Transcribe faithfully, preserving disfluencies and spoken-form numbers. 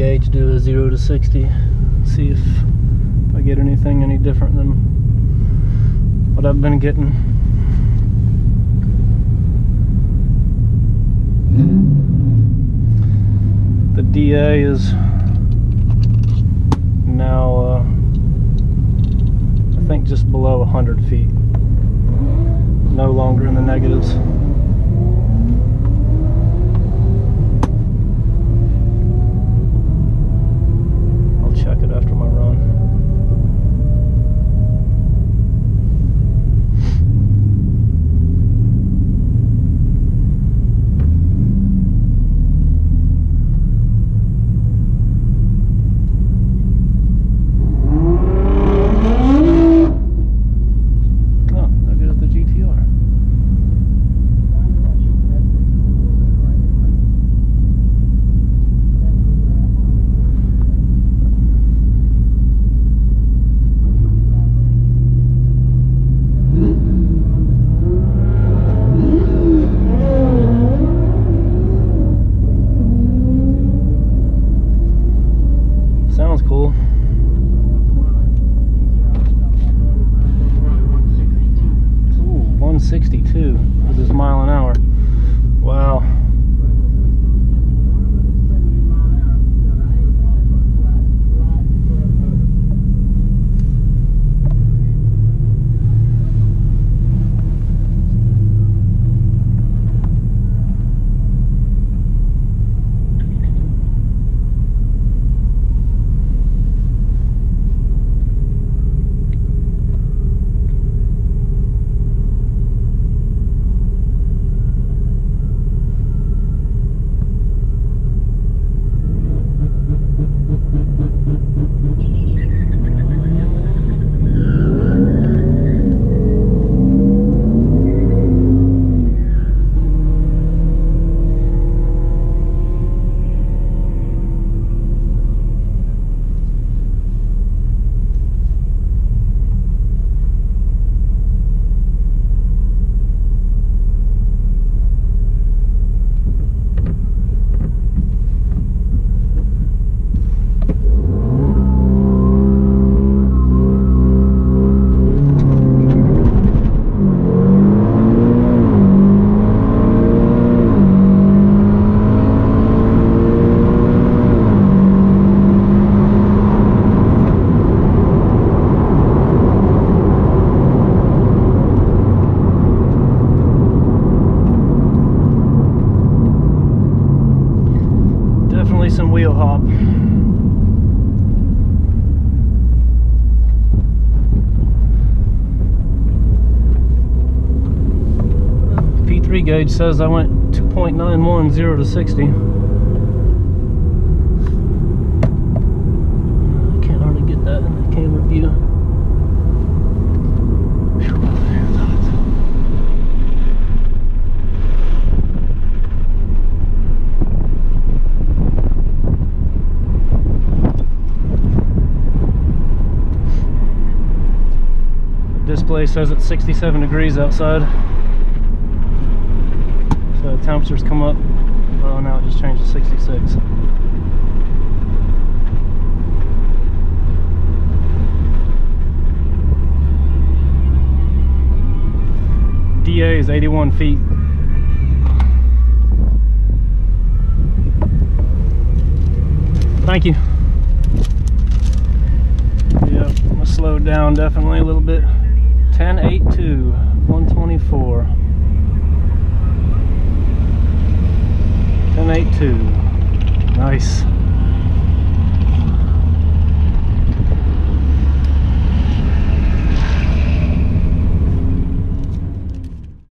gauge do a zero to sixty. See if I get anything any different than what I've been getting. The D A is now uh, I think just below one hundred feet. No longer in the negatives. I'll check it after my run. sixty-two with this mile an hour. Wow. Some wheel hop. P three gauge says I went two point nine one, zero to sixty. I can't hardly get that in the camera view. Display says it's sixty-seven degrees outside, so the temperatures come up. Well, now it just changed to sixty-six. D A is eighty-one feet. Thank you. Yep, I'm gonna slow down definitely a little bit. ten eighty-two, one twenty-four. ten eighty-two. Nice.